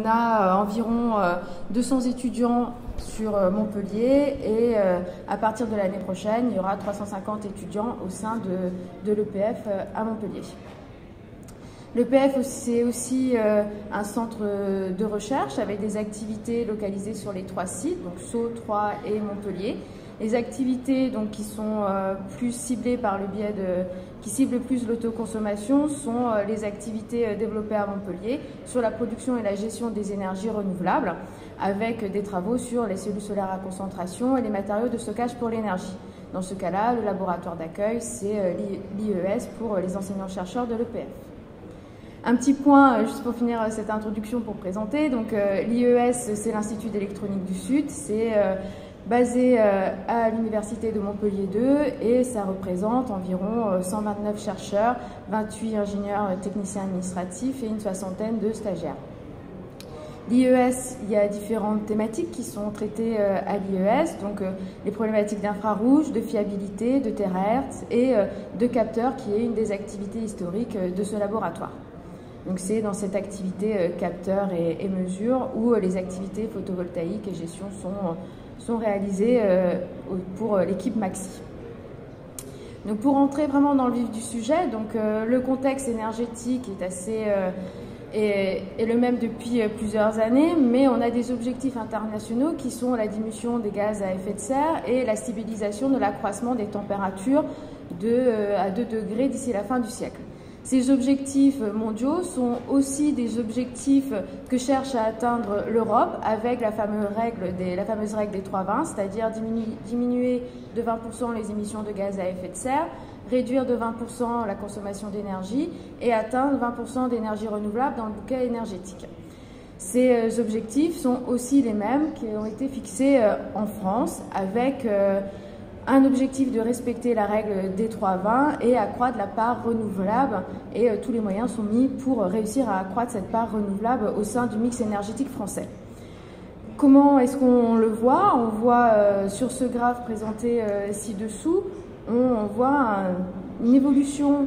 on a environ 200 étudiants sur Montpellier et à partir de l'année prochaine, il y aura 350 étudiants au sein de l'EPF à Montpellier. L'EPF, c'est aussi un centre de recherche avec des activités localisées sur les 3 sites, donc Sceaux, Troyes et Montpellier. Les activités donc, qui sont plus ciblées par le biais qui ciblent plus l'autoconsommation sont les activités développées à Montpellier sur la production et la gestion des énergies renouvelables avec des travaux sur les cellules solaires à concentration et les matériaux de stockage pour l'énergie. Dans ce cas-là, le laboratoire d'accueil, c'est l'IES pour les enseignants-chercheurs de l'EPF. Un petit point, juste pour finir cette introduction pour présenter, donc l'IES, c'est l'Institut d'électronique du Sud, c'est basé à l'Université de Montpellier 2 et ça représente environ 129 chercheurs, 28 ingénieurs techniciens administratifs et une soixantaine de stagiaires. L'IES, il y a différentes thématiques qui sont traitées à l'IES, donc les problématiques d'infrarouge, de fiabilité, de terahertz et de capteurs qui est une des activités historiques de ce laboratoire. Donc c'est dans cette activité capteurs et mesures où les activités photovoltaïques et gestion sont réalisées pour l'équipe Maxi. Donc pour entrer vraiment dans le vif du sujet, donc le contexte énergétique est assez est le même depuis plusieurs années, mais on a des objectifs internationaux qui sont la diminution des gaz à effet de serre et la stabilisation de l'accroissement des températures à 2 degrés d'ici la fin du siècle. Ces objectifs mondiaux sont aussi des objectifs que cherche à atteindre l'Europe avec la fameuse règle des 3-20, c'est-à-dire diminuer de 20% les émissions de gaz à effet de serre, réduire de 20% la consommation d'énergie et atteindre 20% d'énergie renouvelable dans le bouquet énergétique. Ces objectifs sont aussi les mêmes qui ont été fixés en France avec un objectif de respecter la règle des 3-20 et accroître la part renouvelable et tous les moyens sont mis pour réussir à accroître cette part renouvelable au sein du mix énergétique français. Comment est-ce qu'on le voit? On voit sur ce graphe présenté ci-dessous, on voit une évolution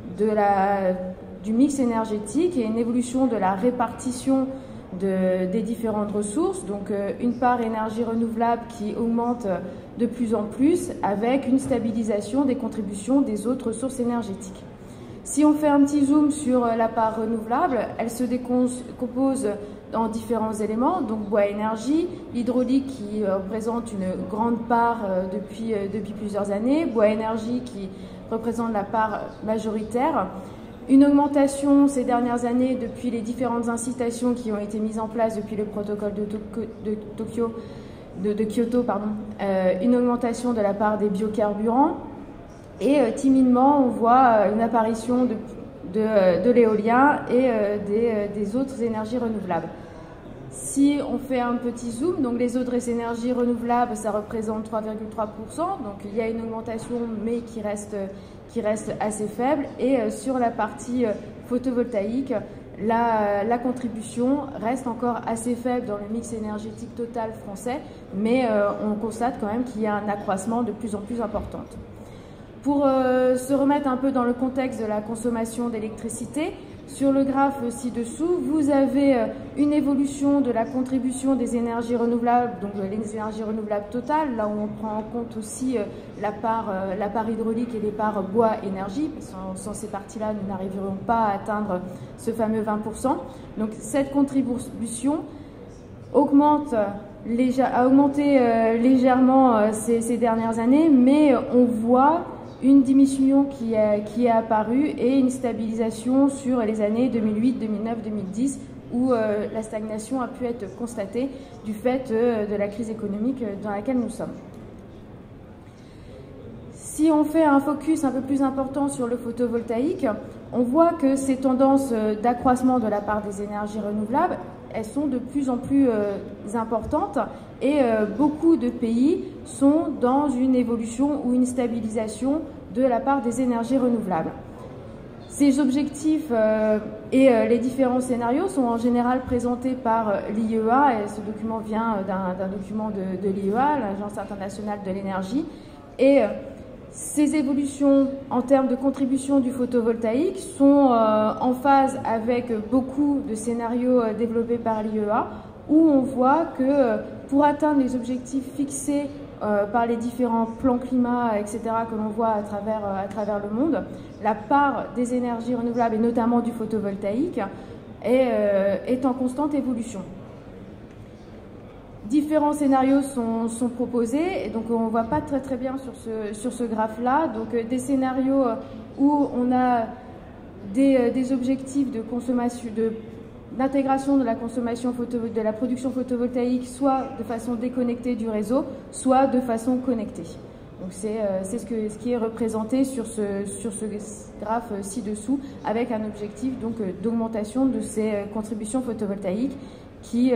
du mix énergétique et une évolution de la répartition des différentes ressources, donc une part énergie renouvelable qui augmente de plus en plus avec une stabilisation des contributions des autres sources énergétiques. Si on fait un petit zoom sur la part renouvelable, elle se décompose en différents éléments, donc bois énergie, l'hydraulique qui représente une grande part depuis plusieurs années, bois énergie qui représente la part majoritaire, une augmentation ces dernières années depuis les différentes incitations qui ont été mises en place depuis le protocole de Kyoto, une augmentation de la part des biocarburants et timidement on voit une apparition de l'éolien et des autres énergies renouvelables. Si on fait un petit zoom, donc les autres énergies renouvelables, ça représente 3,3%, donc il y a une augmentation mais qui reste assez faible. Et sur la partie photovoltaïque, la contribution reste encore assez faible dans le mix énergétique total français, mais on constate quand même qu'il y a un accroissement de plus en plus important. Pour se remettre un peu dans le contexte de la consommation d'électricité, sur le graphe ci-dessous, vous avez une évolution de la contribution des énergies renouvelables, donc les énergies renouvelables totales, là où on prend en compte aussi la part hydraulique et les parts bois énergie, parce que sans ces parties-là, nous n'arriverons pas à atteindre ce fameux 20%. Donc cette contribution a augmenté légèrement ces dernières années, mais on voit une diminution qui est apparue et une stabilisation sur les années 2008, 2009, 2010 où la stagnation a pu être constatée du fait de la crise économique dans laquelle nous sommes. Si on fait un focus un peu plus important sur le photovoltaïque, on voit que ces tendances d'accroissement de la part des énergies renouvelables, elles sont de plus en plus importantes et beaucoup de pays sont dans une évolution ou une stabilisation de la part des énergies renouvelables. Ces objectifs et les différents scénarios sont en général présentés par l'IEA, et ce document vient d'un document de l'IEA, l'Agence internationale de l'énergie, et Ces évolutions en termes de contribution du photovoltaïque sont en phase avec beaucoup de scénarios développés par l'IEA, où on voit que pour atteindre les objectifs fixés par les différents plans climat, etc., que l'on voit à travers le monde, la part des énergies renouvelables, et notamment du photovoltaïque, est en constante évolution. Différents scénarios sont proposés, et donc on ne voit pas très bien sur ce graphe-là. Donc des scénarios où on a des objectifs de consommation, d'intégration de la consommation de la production photovoltaïque, soit de façon déconnectée du réseau, soit de façon connectée. Donc c'est ce qui est représenté sur ce graphe ci-dessous, avec un objectif donc d'augmentation de ces contributions photovoltaïques qui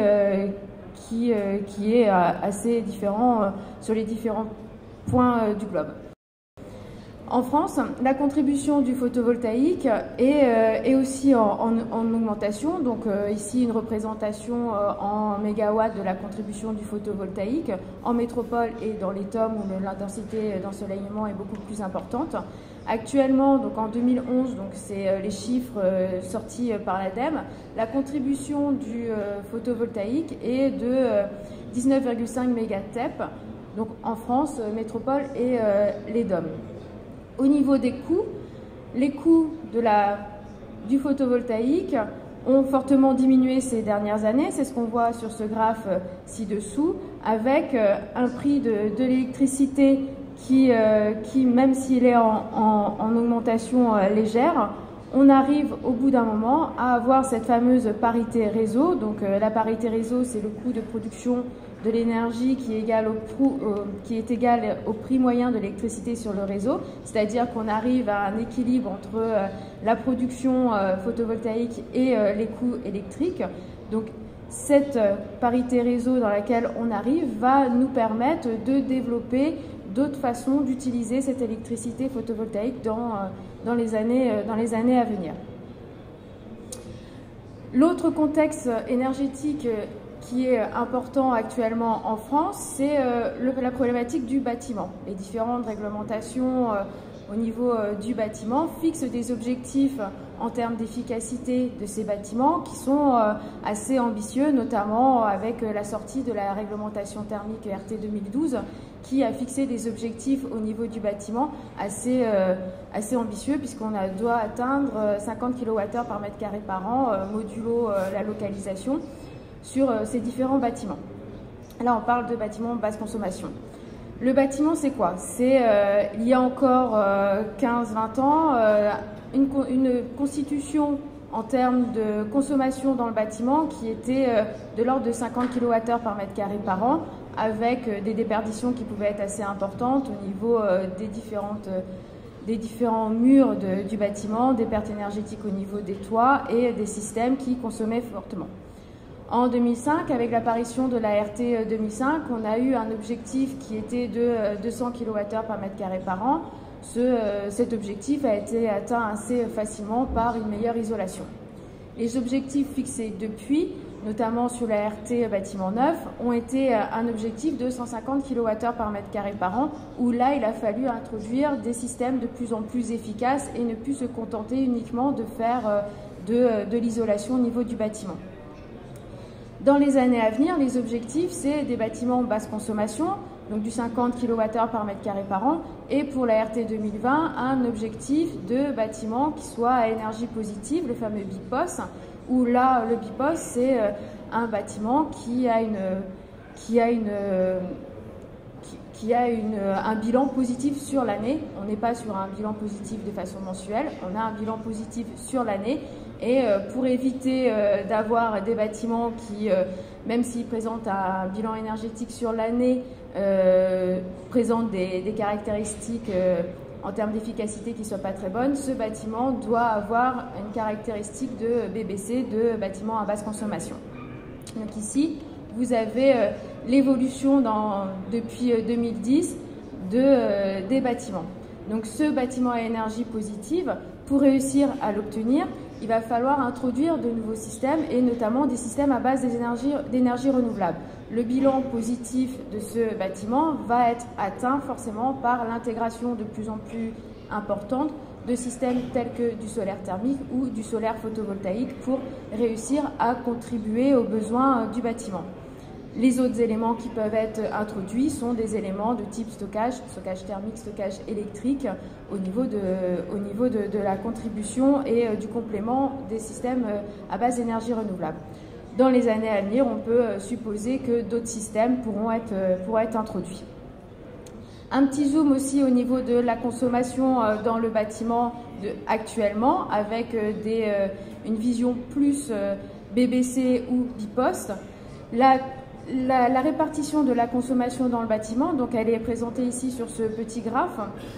est assez différent sur les différents points du globe. En France, la contribution du photovoltaïque est aussi en augmentation. Donc ici, une représentation en mégawatts de la contribution du photovoltaïque en métropole et dans les TOM où l'intensité d'ensoleillement est beaucoup plus importante. Actuellement, donc en 2011, donc c'est les chiffres sortis par l'ADEME, la contribution du photovoltaïque est de 19,5 mégatep, donc en France, métropole et les DOM. Au niveau des coûts, les coûts du photovoltaïque ont fortement diminué ces dernières années. C'est ce qu'on voit sur ce graphe ci-dessous, avec un prix de l'électricité qui, même s'il est en augmentation légère, on arrive au bout d'un moment à avoir cette fameuse parité réseau. Donc la parité réseau, c'est le coût de production de l'énergie qui est égal au prix moyen de l'électricité sur le réseau, c'est-à-dire qu'on arrive à un équilibre entre la production photovoltaïque et les coûts électriques. Donc cette parité réseau dans laquelle on arrive va nous permettre de développer d'autres façons d'utiliser cette électricité photovoltaïque dans les années à venir. L'autre contexte énergétique qui est important actuellement en France, c'est la problématique du bâtiment. Les différentes réglementations au niveau du bâtiment fixent des objectifs en termes d'efficacité de ces bâtiments qui sont assez ambitieux, notamment avec la sortie de la réglementation thermique RT 2012 qui a fixé des objectifs au niveau du bâtiment assez ambitieux, puisqu'on doit atteindre 50 kWh par mètre carré par an, modulo la localisation, sur ces différents bâtiments. Là, on parle de bâtiments basse consommation. Le bâtiment, c'est quoi? C'est, il y a encore 15-20 ans, une constitution en termes de consommation dans le bâtiment qui était de l'ordre de 50 kWh par mètre carré par an, avec des déperditions qui pouvaient être assez importantes au niveau des différents murs du bâtiment, des pertes énergétiques au niveau des toits et des systèmes qui consommaient fortement. En 2005, avec l'apparition de la RT 2005, on a eu un objectif qui était de 200 kWh par mètre carré par an. Cet objectif a été atteint assez facilement par une meilleure isolation. Les objectifs fixés depuis, notamment sur la RT bâtiment neuf, ont été un objectif de 150 kWh par mètre carré par an, où là, il a fallu introduire des systèmes de plus en plus efficaces et ne plus se contenter uniquement de faire de l'isolation au niveau du bâtiment. Dans les années à venir, les objectifs, c'est des bâtiments basse consommation, donc du 50 kWh par mètre carré par an, et pour la RT 2020, un objectif de bâtiment qui soit à énergie positive, le fameux BIPOS, où là, le BIPOS, c'est un bâtiment qui a un bilan positif sur l'année. On n'est pas sur un bilan positif de façon mensuelle, on a un bilan positif sur l'année. Et pour éviter d'avoir des bâtiments qui, même s'ils présentent un bilan énergétique sur l'année, présentent des caractéristiques en termes d'efficacité qui ne soient pas très bonnes, ce bâtiment doit avoir une caractéristique de BBC, de bâtiment à basse consommation. Donc ici, vous avez l'évolution depuis 2010 des bâtiments. Donc ce bâtiment à énergie positive, pour réussir à l'obtenir, il va falloir introduire de nouveaux systèmes et notamment des systèmes à base d'énergie renouvelable. Le bilan positif de ce bâtiment va être atteint forcément par l'intégration de plus en plus importante de systèmes tels que du solaire thermique ou du solaire photovoltaïque pour réussir à contribuer aux besoins du bâtiment. Les autres éléments qui peuvent être introduits sont des éléments de type stockage thermique, stockage électrique au niveau de la contribution et du complément des systèmes à base d'énergie renouvelable. Dans les années à venir, on peut supposer que d'autres systèmes pourront être introduits. Un petit zoom aussi au niveau de la consommation dans le bâtiment actuellement avec une vision plus BBC ou biposte. La répartition de la consommation dans le bâtiment, donc elle est présentée ici sur ce petit graphe.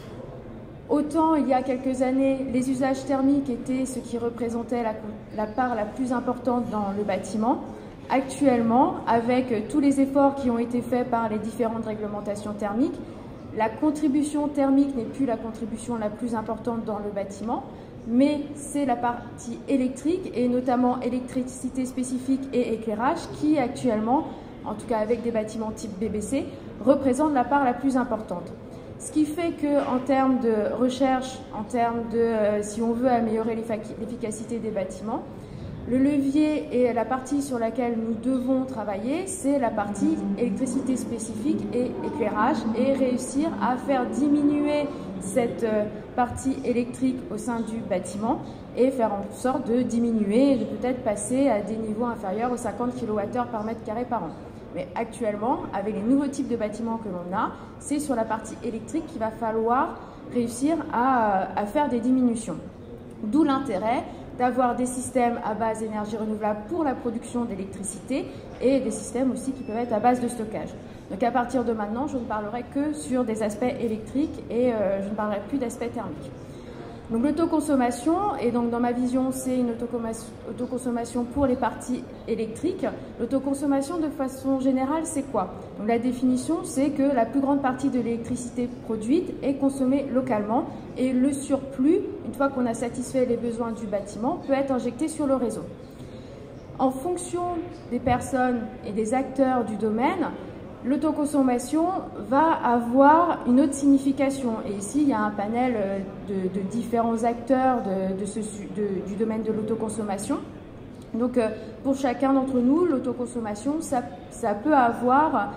Autant il y a quelques années, les usages thermiques étaient ce qui représentait la part la plus importante dans le bâtiment. Actuellement, avec tous les efforts qui ont été faits par les différentes réglementations thermiques, la contribution thermique n'est plus la contribution la plus importante dans le bâtiment, mais c'est la partie électrique et notamment électricité spécifique et éclairage qui actuellement, en tout cas avec des bâtiments type BBC, représente la part la plus importante. Ce qui fait qu'en termes de recherche, en termes de si on veut améliorer l'efficacité des bâtiments, le levier et la partie sur laquelle nous devons travailler, c'est la partie électricité spécifique et éclairage et réussir à faire diminuer cette partie électrique au sein du bâtiment et faire en sorte de diminuer et de peut-être passer à des niveaux inférieurs aux 50 kWh par mètre carré par an. Mais actuellement, avec les nouveaux types de bâtiments que l'on a, c'est sur la partie électrique qu'il va falloir réussir à faire des diminutions. D'où l'intérêt d'avoir des systèmes à base d'énergie renouvelable pour la production d'électricité et des systèmes aussi qui peuvent être à base de stockage. Donc à partir de maintenant, je ne parlerai que sur des aspects électriques et je ne parlerai plus d'aspects thermiques. Donc l'autoconsommation, et donc dans ma vision, c'est une autoconsommation pour les parties électriques. L'autoconsommation de façon générale, c'est quoi? Donc la définition, c'est que la plus grande partie de l'électricité produite est consommée localement et le surplus, une fois qu'on a satisfait les besoins du bâtiment, peut être injecté sur le réseau. En fonction des personnes et des acteurs du domaine, l'autoconsommation va avoir une autre signification. Et ici, il y a un panel de différents acteurs du domaine de l'autoconsommation. Donc, pour chacun d'entre nous, l'autoconsommation, ça peut avoir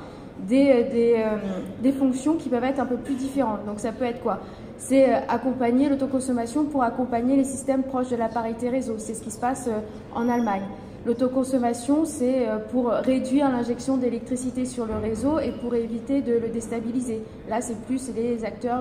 des fonctions qui peuvent être un peu plus différentes. Donc, ça peut être quoi? C'est accompagner l'autoconsommation pour accompagner les systèmes proches de la parité réseau. C'est ce qui se passe en Allemagne. L'autoconsommation, c'est pour réduire l'injection d'électricité sur le réseau et pour éviter de le déstabiliser. Là, c'est plus les acteurs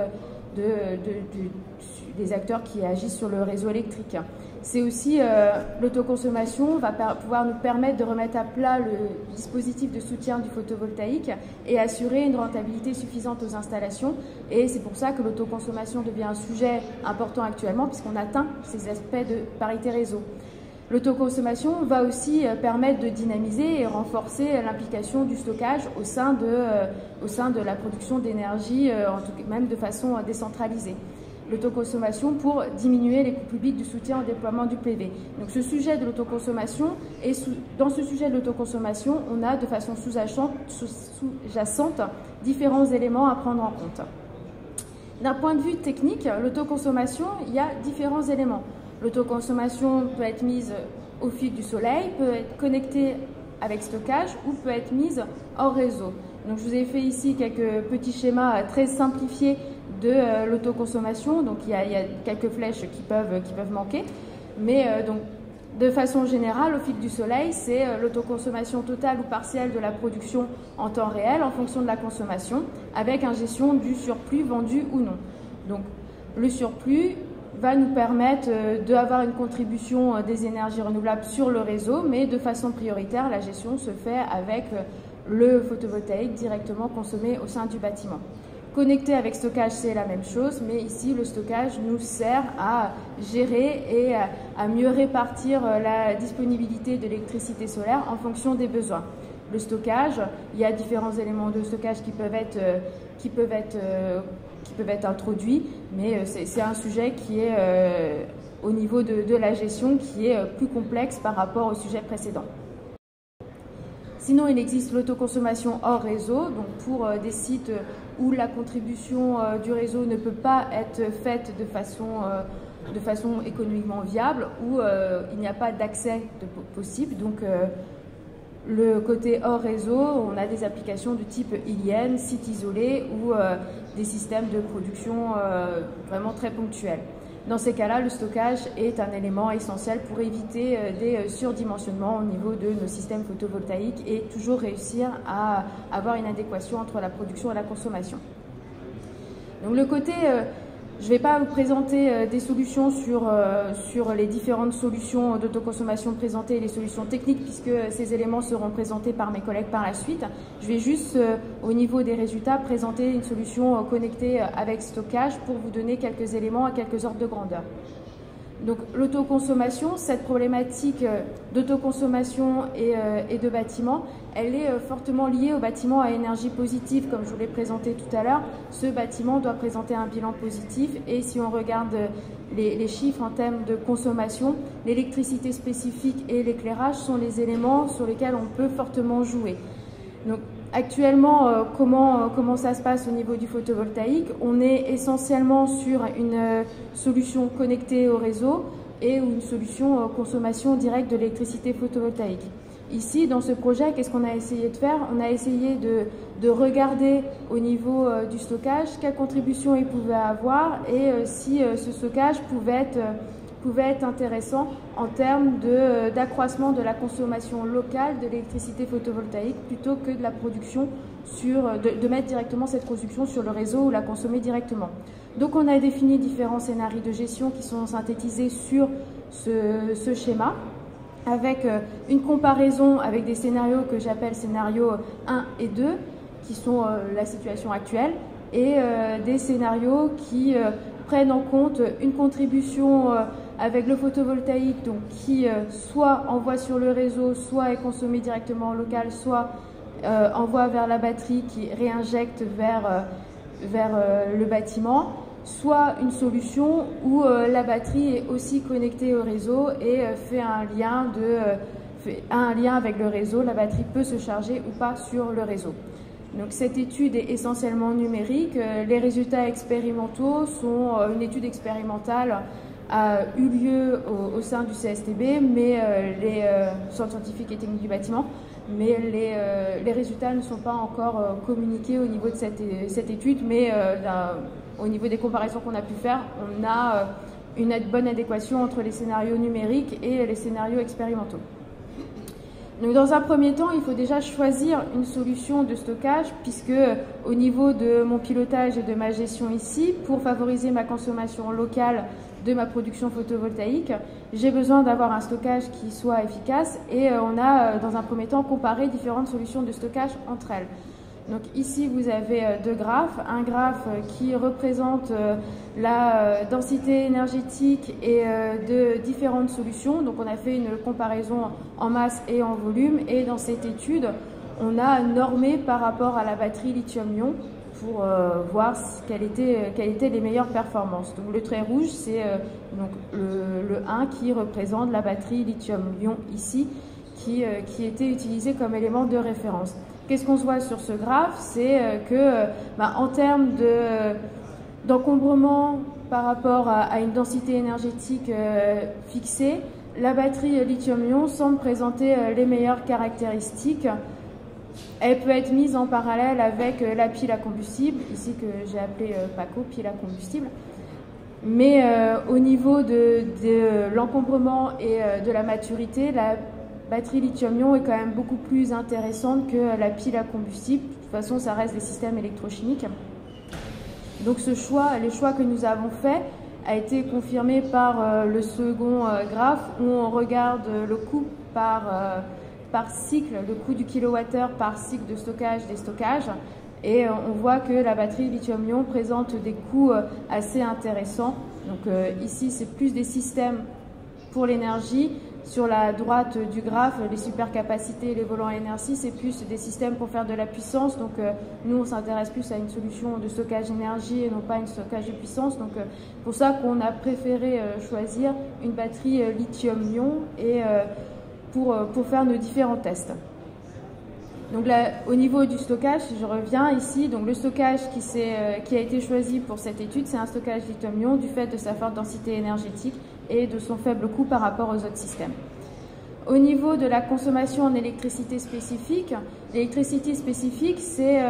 des acteurs qui agissent sur le réseau électrique. C'est aussi l'autoconsommation va pouvoir nous permettre de remettre à plat le dispositif de soutien du photovoltaïque et assurer une rentabilité suffisante aux installations. Et c'est pour ça que l'autoconsommation devient un sujet important actuellement puisqu'on atteint ces aspects de parité réseau. L'autoconsommation va aussi permettre de dynamiser et renforcer l'implication du stockage au sein de la production d'énergie, même de façon décentralisée. L'autoconsommation pour diminuer les coûts publics du soutien au déploiement du PV. Donc ce sujet de l'autoconsommation, et dans ce sujet de l'autoconsommation, on a de façon sous-jacente différents éléments à prendre en compte. D'un point de vue technique, l'autoconsommation, il y a différents éléments. L'autoconsommation peut être mise au fil du soleil, peut être connectée avec stockage ou peut être mise hors réseau. Donc je vous ai fait ici quelques petits schémas très simplifiés de l'autoconsommation. Donc il y a quelques flèches qui peuvent manquer. Mais donc de façon générale, au fil du soleil, c'est l'autoconsommation totale ou partielle de la production en temps réel en fonction de la consommation avec une gestion du surplus vendu ou non. Donc le surplus va nous permettre d'avoir une contribution des énergies renouvelables sur le réseau, mais de façon prioritaire, la gestion se fait avec le photovoltaïque directement consommé au sein du bâtiment. Connecté avec stockage, c'est la même chose, mais ici, le stockage nous sert à gérer et à mieux répartir la disponibilité de l'électricité solaire en fonction des besoins. Le stockage, il y a différents éléments de stockage qui peuvent être introduits, mais c'est un sujet qui est au niveau de la gestion qui est plus complexe par rapport au sujet précédent. Sinon, il existe l'autoconsommation hors réseau, donc pour des sites où la contribution du réseau ne peut pas être faite de façon économiquement viable, où il n'y a pas d'accès possible. Donc, le côté hors réseau, on a des applications du type ILN, site isolé, ou des systèmes de production vraiment très ponctuels. Dans ces cas-là, le stockage est un élément essentiel pour éviter des surdimensionnements au niveau de nos systèmes photovoltaïques et toujours réussir à avoir une adéquation entre la production et la consommation. Donc le côté, je ne vais pas vous présenter des solutions sur les différentes solutions d'autoconsommation présentées et les solutions techniques puisque ces éléments seront présentés par mes collègues par la suite. Je vais juste, au niveau des résultats, présenter une solution connectée avec stockage pour vous donner quelques éléments à quelques ordres de grandeur. Donc l'autoconsommation, cette problématique d'autoconsommation et de bâtiment, elle est fortement liée au bâtiment à énergie positive, comme je vous l'ai présenté tout à l'heure. Ce bâtiment doit présenter un bilan positif et si on regarde les chiffres en termes de consommation, l'électricité spécifique et l'éclairage sont les éléments sur lesquels on peut fortement jouer. Donc, actuellement, comment ça se passe au niveau du photovoltaïque? On est essentiellement sur une solution connectée au réseau et une solution consommation directe de l'électricité photovoltaïque. Ici, dans ce projet, qu'est-ce qu'on a essayé de faire? On a essayé de regarder au niveau du stockage quelle contribution il pouvait avoir et si ce stockage pouvait être intéressant en termes d'accroissement de la consommation locale de l'électricité photovoltaïque plutôt que de la production de mettre directement cette production sur le réseau ou la consommer directement. Donc on a défini différents scénarios de gestion qui sont synthétisés sur ce schéma avec une comparaison avec des scénarios que j'appelle scénarios 1 et 2 qui sont la situation actuelle et des scénarios qui prennent en compte une contribution avec le photovoltaïque donc qui soit envoie sur le réseau, soit est consommé directement en local, soit envoie vers la batterie qui réinjecte vers le bâtiment, soit une solution où la batterie est aussi connectée au réseau et fait un lien avec le réseau. La batterie peut se charger ou pas sur le réseau. Donc cette étude est essentiellement numérique. Les résultats expérimentaux sont une étude expérimentale a eu lieu au sein du CSTB, mais les centres scientifiques et techniques du bâtiment, mais les résultats ne sont pas encore communiqués au niveau de cette étude, mais au niveau des comparaisons qu'on a pu faire, on a une bonne adéquation entre les scénarios numériques et les scénarios expérimentaux. Donc, dans un premier temps, il faut déjà choisir une solution de stockage puisque au niveau de mon pilotage et de ma gestion ici, pour favoriser ma consommation locale de ma production photovoltaïque, j'ai besoin d'avoir un stockage qui soit efficace et on a dans un premier temps comparé différentes solutions de stockage entre elles. Donc ici vous avez deux graphes, un graphe qui représente la densité énergétique et de différentes solutions. Donc on a fait une comparaison en masse et en volume et dans cette étude on a normé par rapport à la batterie lithium-ion pour voir quelles étaient les meilleures performances. Donc le trait rouge c'est le 1 qui représente la batterie lithium-ion ici qui était utilisée comme élément de référence. Qu'est-ce qu'on voit sur ce graphe? C'est que en termes d'encombrement par rapport à une densité énergétique fixée, la batterie lithium-ion semble présenter les meilleures caractéristiques. Elle peut être mise en parallèle avec la pile à combustible, ici que j'ai appelé PACO, pile à combustible. Mais au niveau de l'encombrement et de la maturité, la batterie lithium-ion est quand même beaucoup plus intéressante que la pile à combustible. De toute façon, ça reste des systèmes électrochimiques. Donc les choix que nous avons faits a été confirmé par le second graphe où on regarde le coût par cycle, le coût du kilowattheure par cycle de stockage des stockages. Et on voit que la batterie lithium-ion présente des coûts assez intéressants. Donc ici, c'est plus des systèmes pour l'énergie, sur la droite du graphe, les supercapacités et les volants NR6, c'est plus des systèmes pour faire de la puissance. Donc nous, on s'intéresse plus à une solution de stockage d'énergie et non pas une stockage de puissance. Donc pour ça qu'on a préféré choisir une batterie lithium-ion et pour faire nos différents tests. Donc là, au niveau du stockage, je reviens ici. Donc le stockage qui a été choisi pour cette étude, c'est un stockage lithium-ion du fait de sa forte densité énergétique et de son faible coût par rapport aux autres systèmes. Au niveau de la consommation en électricité spécifique, l'électricité spécifique, c'est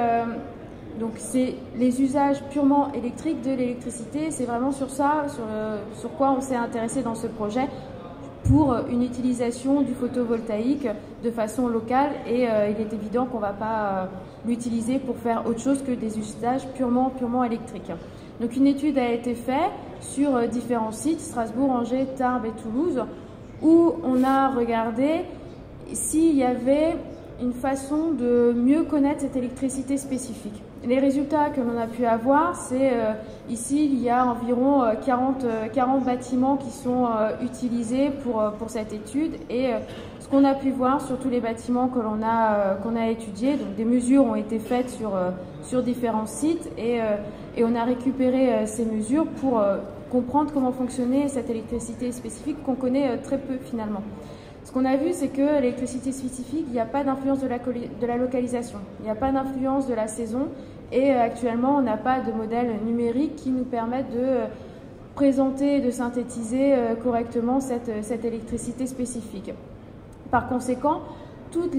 les usages purement électriques de l'électricité. C'est vraiment sur ça, sur quoi on s'est intéressé dans ce projet, pour une utilisation du photovoltaïque de façon locale, et il est évident qu'on ne va pas l'utiliser pour faire autre chose que des usages purement électriques. Donc une étude a été faite sur différents sites, Strasbourg, Angers, Tarbes et Toulouse, où on a regardé s'il y avait une façon de mieux connaître cette électricité spécifique. Les résultats que l'on a pu avoir, c'est ici, il y a environ 40 bâtiments qui sont utilisés pour cette étude, et ce qu'on a pu voir sur tous les bâtiments qu'on a étudiés, donc des mesures ont été faites sur différents sites, et on a récupéré ces mesures pour comprendre comment fonctionnait cette électricité spécifique qu'on connaît très peu finalement. Ce qu'on a vu, c'est que l'électricité spécifique, il n'y a pas d'influence de la localisation, il n'y a pas d'influence de la saison, et actuellement, on n'a pas de modèle numérique qui nous permette de présenter et de synthétiser correctement cette électricité spécifique. Par conséquent, toutes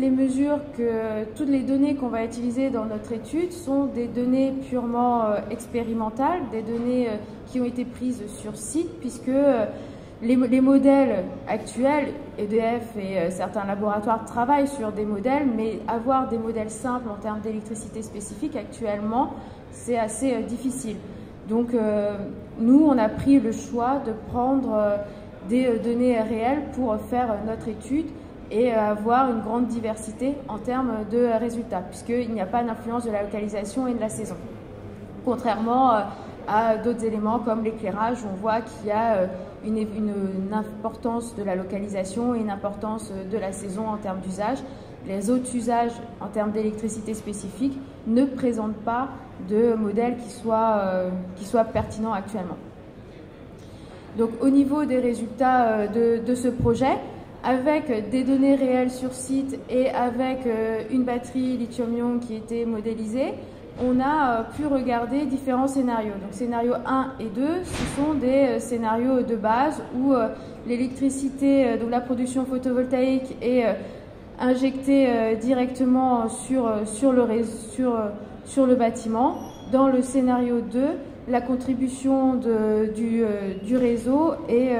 les données qu'on va utiliser dans notre étude sont des données purement expérimentales, des données qui ont été prises sur site, puisque les modèles actuels, EDF et certains laboratoires travaillent sur des modèles, mais avoir des modèles simples en termes d'électricité spécifique actuellement, c'est assez difficile. Donc nous, on a pris le choix de prendre des données réelles pour faire notre étude et avoir une grande diversité en termes de résultats, puisqu'il n'y a pas d'influence de la localisation et de la saison. Contrairement à d'autres éléments comme l'éclairage, on voit qu'il y a une importance de la localisation et une importance de la saison en termes d'usage. Les autres usages en termes d'électricité spécifique ne présentent pas de modèle qui soit pertinent actuellement. Donc au niveau des résultats de ce projet, avec des données réelles sur site et avec une batterie lithium-ion qui était modélisée, on a pu regarder différents scénarios. Donc scénario 1 et 2, ce sont des scénarios de base où l'électricité, donc la production photovoltaïque est injectée directement sur le bâtiment. Dans le scénario 2, la contribution du réseau est...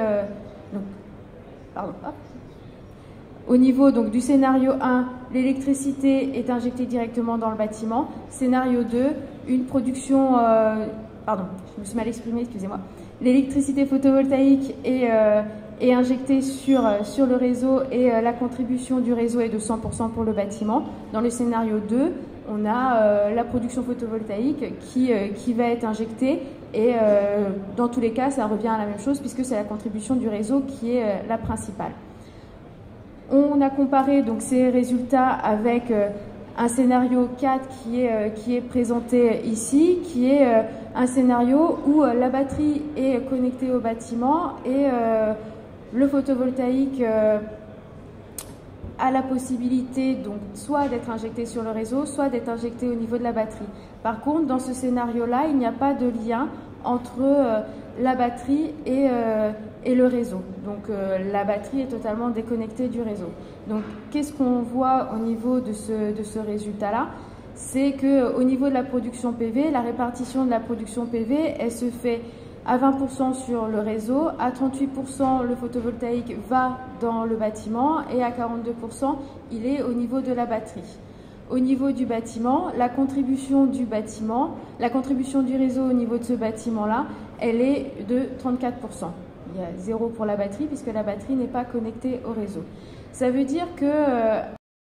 Au niveau donc, du scénario 1, l'électricité est injectée directement dans le bâtiment. Scénario 2, une production... pardon, je me suis mal exprimée, excusez-moi. L'électricité photovoltaïque est injectée sur le réseau, et la contribution du réseau est de 100% pour le bâtiment. Dans le scénario 2, on a la production photovoltaïque qui va être injectée, et dans tous les cas, ça revient à la même chose puisque c'est la contribution du réseau qui est la principale. On a comparé donc ces résultats avec un scénario 4 qui est présenté ici, qui est un scénario où la batterie est connectée au bâtiment et le photovoltaïque a la possibilité donc soit d'être injecté sur le réseau, soit d'être injecté au niveau de la batterie. Par contre, dans ce scénario-là, il n'y a pas de lien entre la batterie et le réseau. Donc la batterie est totalement déconnectée du réseau. Donc qu'est-ce qu'on voit au niveau de ce résultat-là? C'est qu'au niveau de la production PV, la répartition de la production PV, elle se fait à 20% sur le réseau, à 38% le photovoltaïque va dans le bâtiment, et à 42% il est au niveau de la batterie. Au niveau du bâtiment, la contribution du réseau au niveau de ce bâtiment-là, elle est de 34%. Il y a 0 pour la batterie puisque la batterie n'est pas connectée au réseau. Ça veut dire que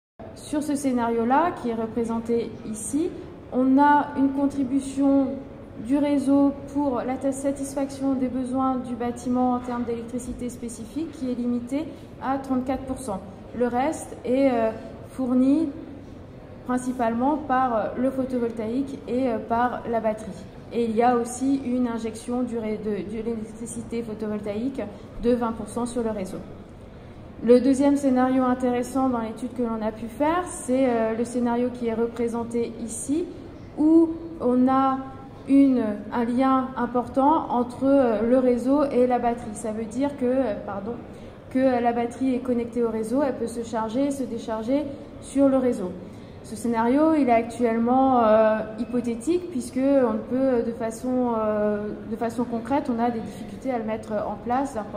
sur ce scénario-là, qui est représenté ici, on a une contribution du réseau pour la satisfaction des besoins du bâtiment en termes d'électricité spécifique qui est limité à 34%. Le reste est fourni principalement par le photovoltaïque et par la batterie. Et il y a aussi une injection de l'électricité photovoltaïque de 20% sur le réseau. Le deuxième scénario intéressant dans l'étude que l'on a pu faire, c'est le scénario qui est représenté ici, où on a un lien important entre le réseau et la batterie. Ça veut dire que la batterie est connectée au réseau, elle peut se charger et se décharger sur le réseau. Ce scénario, il est actuellement hypothétique puisque on peut, de façon concrète, on a des difficultés à le mettre en place d'un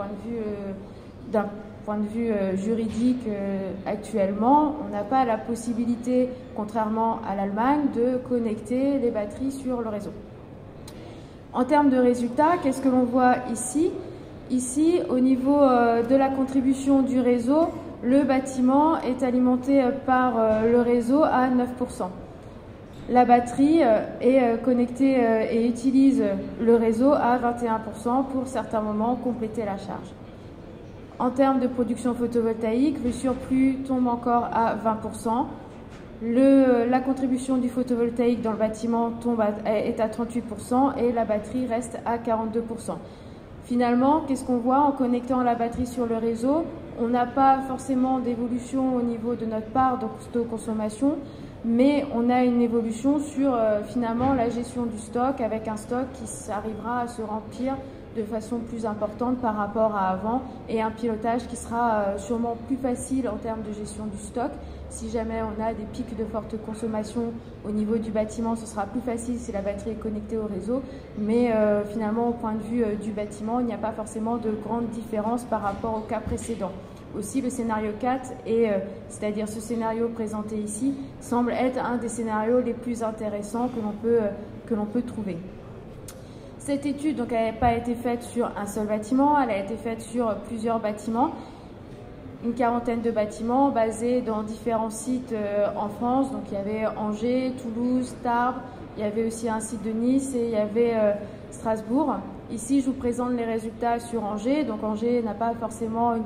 point de vue juridique. Actuellement, on n'a pas la possibilité, contrairement à l'Allemagne, de connecter les batteries sur le réseau. En termes de résultats, qu'est-ce que l'on voit ici? Ici, au niveau de la contribution du réseau, le bâtiment est alimenté par le réseau à 9%. La batterie est connectée et utilise le réseau à 21% pour certains moments compléter la charge. En termes de production photovoltaïque, le surplus tombe encore à 20%. La contribution du photovoltaïque dans le bâtiment est à 38% et la batterie reste à 42%. Finalement, qu'est-ce qu'on voit en connectant la batterie sur le réseau? On n'a pas forcément d'évolution au niveau de notre part d'autoconsommation, mais on a une évolution sur finalement la gestion du stock, avec un stock qui arrivera à se remplir de façon plus importante par rapport à avant, et un pilotage qui sera sûrement plus facile en termes de gestion du stock. Si jamais on a des pics de forte consommation au niveau du bâtiment, ce sera plus facile si la batterie est connectée au réseau, mais finalement au point de vue du bâtiment, il n'y a pas forcément de grande différence par rapport au cas précédent. Aussi, le scénario 4, c'est-à-dire ce scénario présenté ici, semble être un des scénarios les plus intéressants que l'on peut trouver. Cette étude, donc, elle n'a pas été faite sur un seul bâtiment, elle a été faite sur plusieurs bâtiments, une quarantaine de bâtiments basés dans différents sites en France. Donc il y avait Angers, Toulouse, Tarbes, il y avait aussi un site de Nice et il y avait Strasbourg. Ici, je vous présente les résultats sur Angers. Donc Angers n'a pas forcément un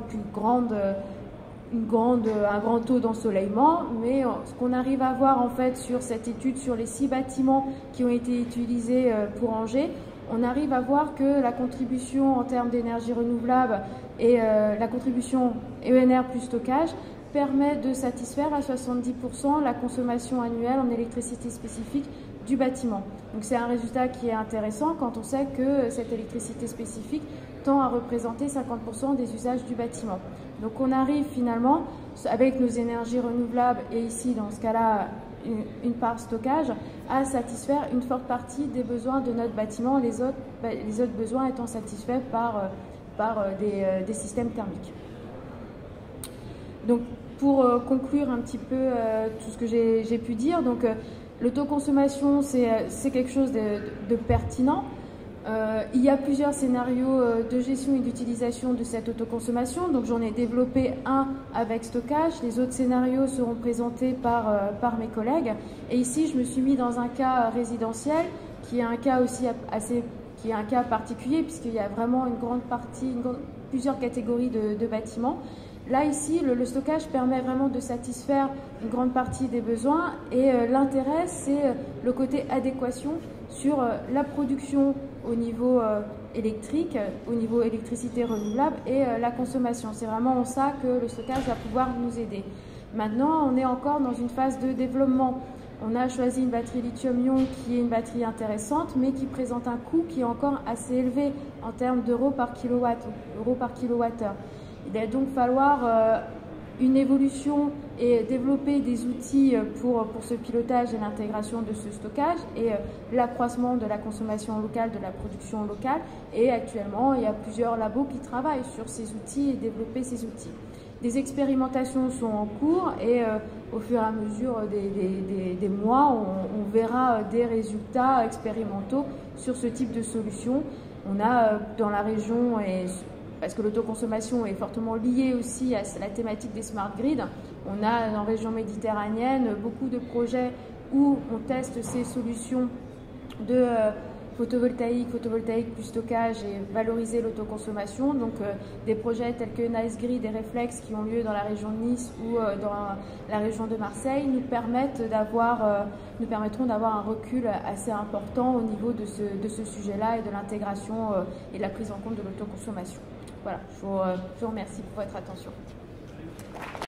grand taux d'ensoleillement, mais ce qu'on arrive à voir en fait sur cette étude, sur les 6 bâtiments qui ont été utilisés pour Angers, on arrive à voir que la contribution en termes d'énergie renouvelable et la contribution ENR plus stockage permet de satisfaire à 70% la consommation annuelle en électricité spécifique du bâtiment. Donc c'est un résultat qui est intéressant quand on sait que cette électricité spécifique tend à représenter 50% des usages du bâtiment. Donc on arrive finalement, avec nos énergies renouvelables et ici dans ce cas-là une part stockage, à satisfaire une forte partie des besoins de notre bâtiment, les autres besoins étant satisfaits par des systèmes thermiques. Donc pour conclure un petit peu tout ce que j'ai pu dire, donc l'autoconsommation c'est quelque chose de pertinent. Il y a plusieurs scénarios de gestion et d'utilisation de cette autoconsommation. Donc j'en ai développé un avec stockage. Les autres scénarios seront présentés par mes collègues. Et ici, je me suis mis dans un cas résidentiel qui est un cas aussi qui est un cas particulier puisqu'il y a vraiment une grande partie, plusieurs catégories de bâtiments. Là, ici, le stockage permet vraiment de satisfaire une grande partie des besoins et l'intérêt, c'est le côté adéquation sur la production au niveau électrique, au niveau électricité renouvelable et la consommation. C'est vraiment en ça que le stockage va pouvoir nous aider. Maintenant, on est encore dans une phase de développement. On a choisi une batterie lithium-ion qui est une batterie intéressante, mais qui présente un coût qui est encore assez élevé en termes d'euros par kilowattheure. Il va donc falloir une évolution et développer des outils pour ce pilotage et l'intégration de ce stockage et l'accroissement de la consommation locale, de la production locale. Et actuellement, il y a plusieurs labos qui travaillent sur ces outils et développer ces outils. Des expérimentations sont en cours et au fur et à mesure des mois, on verra des résultats expérimentaux sur ce type de solution. On a dans la région, parce que l'autoconsommation est fortement liée aussi à la thématique des smart grids, on a en région méditerranéenne beaucoup de projets où on teste ces solutions de photovoltaïque plus stockage et valoriser l'autoconsommation. Donc des projets tels que Nice Grid et Reflex qui ont lieu dans la région de Nice ou dans la région de Marseille nous permettront d'avoir un recul assez important au niveau de ce sujet-là et de l'intégration et de la prise en compte de l'autoconsommation. Voilà, je vous remercie pour votre attention.